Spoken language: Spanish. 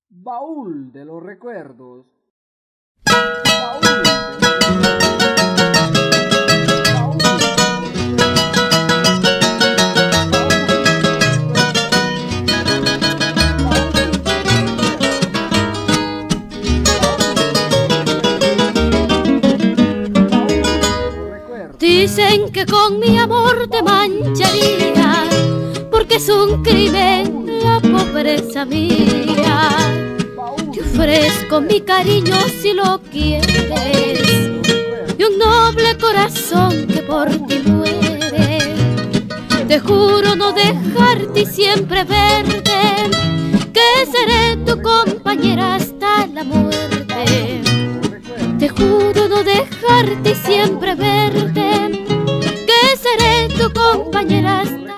Baúl de los recuerdos. Baúl de los recuerdos. Dicen que con mi amor te mancharía, porque es un crimen la pobreza mía. Te ofrezco mi cariño si lo quieres, y un noble corazón que por ti muere. Te juro no dejarte y siempre verte, que seré tu compañera hasta la muerte. Te juro no dejarte y siempre verte, que seré tu compañera hasta